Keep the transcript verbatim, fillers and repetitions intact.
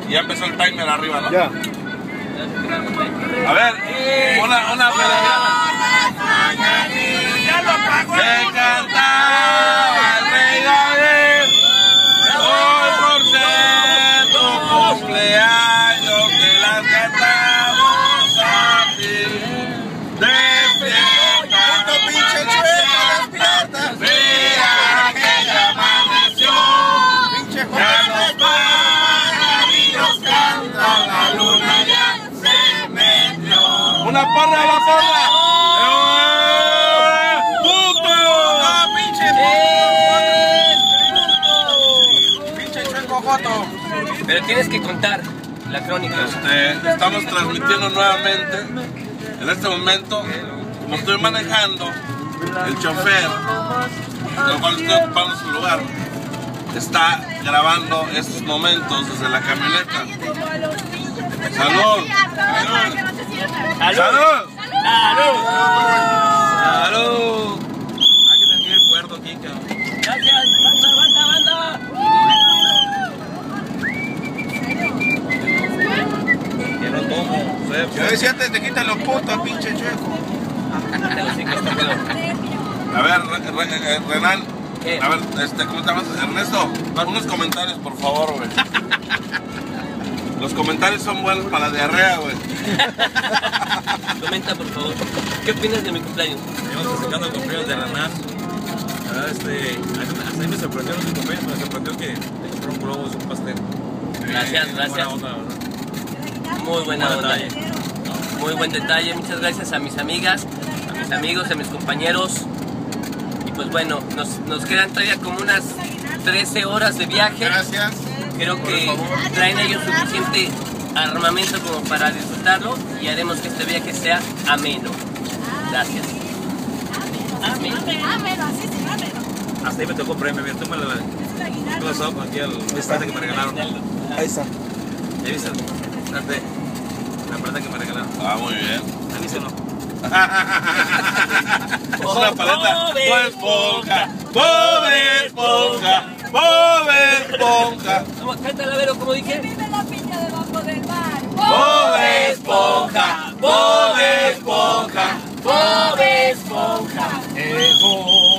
ya empezó el timer arriba, ¿no? Ya. A ver, una, una felicidad. Que cantaba el rey David, hoy por ser tu cumpleaños, que las cantamos a ti. Despierta, puto pinche chueco, despierta. mira que ya amaneció, Pinche ya joder. los pájaros cantan, la luna ya se metió. Una porra, la porra. ¡Eh, puto! No, pinche puto. Pinche chueco joto. Pero tienes que contar la crónica. Este, estamos transmitiendo nuevamente. En este momento, como estoy manejando, el chofer, del cual estoy ocupando su lugar, está grabando estos momentos desde la camioneta. ¡Salud! ¡Salud! ¡Salud! ¡Salud! ¡Salud! Hay que tener el puerto aquí, cabrón. ¡Gracias! ¡Banda, banda, banda! Que no tomo. Yo decía antes te quitan los putos, pinche chueco. A ver, Re- Re- eh, Renan, ¿Qué? a ver, este, ¿cómo te llamas? Ernesto, unos comentarios, por favor, güey. Los comentarios son buenos para la diarrea, güey. Comenta, por favor. ¿Qué opinas de mi cumpleaños? Estamos festejando el cumpleaños de Renan. La verdad, este, hasta ahí me sorprendió los cumpleaños, me sorprendió que le compró un globo, un pastel. Gracias, Eh, gracias. Buena onda, ¿verdad? Muy buena Buen onda. detalle. Muy buen detalle. Muchas gracias a mis amigas, a mis amigos, a mis compañeros. Y pues bueno, nos, nos quedan todavía como unas trece horas de viaje. Gracias. Creo que traen ellos suficiente armamento como para disfrutarlo y haremos que este viaje sea ameno. Gracias. Ameno. Ámelo, así sí, ámelo. Hasta ahí me tocó premio, mira, tómale la, la sopa aquí al plata que me regalaron. Ahí está. ¿Ya viste? Date la plata que me regalaron. Ah, muy bien. Avísalo. Es una paleta. Bob Esponja, Bob Esponja, Bob Esponja. Vamos, cántala, Vero, como dije. Vive la piña debajo del mar. Bob Esponja, Bob Esponja, Bob Esponja. Esponja.